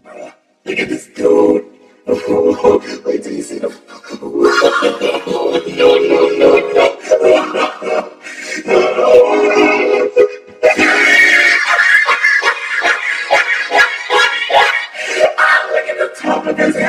Look at this dude. Wait till you see the. No, no, no, no. Look at the top of his head.